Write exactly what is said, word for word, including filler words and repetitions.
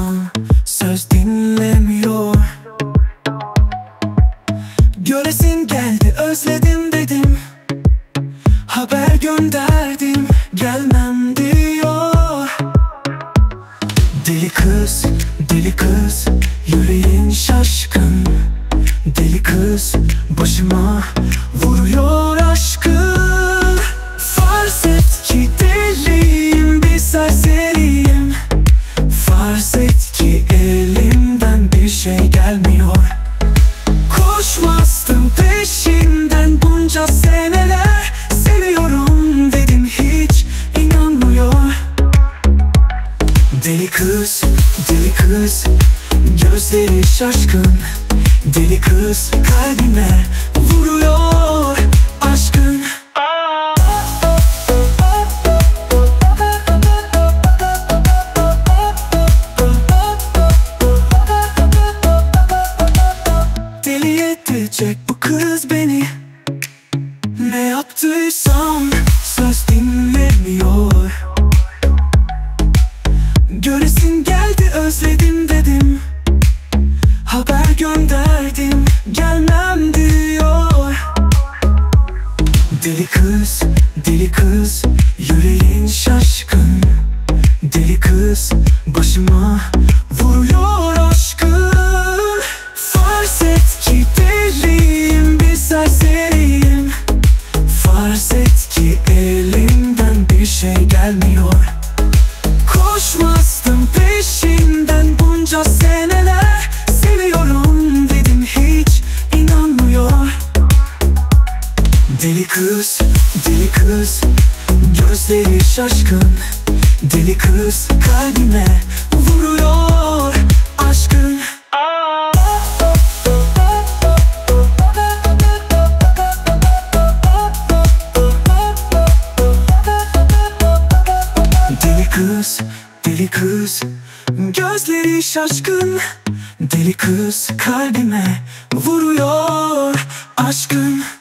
boşuna söz dinlemiyor. Göresin geldi, özledim dedim, haber gönderdim, gelmem diyor. Deli kız, deli kız, yüreğin şaşkın. Deli kız başıma vuruyor aşkın. Farz et ki deliyim, bir serseriyim. Farz et ki elimden bir şey gelmiyor. Koşmazdım peşinden bunca seneler. Seviyorum dedim, hiç inanmıyor. Deli kız, deli kız, gözleri şaşkın. Deli kız kalbime vuruyor aşkın. Deli edecek bu kız beni. Ne yaptıysam söz dinlemiyor. Göresin geldi, özledim dedim, haber gönderdim, gelmem diyor. Deli kız, deli kız, yüreğin şaşkın. Deli kız başıma vuruyor aşkın. Farz et ki deliyim, bir serseriyim. Farz et ki elimden bir şey gelmiyor. Koşmazdım peşinden bunca seneler. Seviyorum dedim, hiç inanmıyor. Deli kız, deli kız, gözleri şaşkın. Deli kız kalbime vuruyor aşkın. Deli kız, deli kız, gözleri şaşkın. Deli kız kalbime vuruyor aşkın.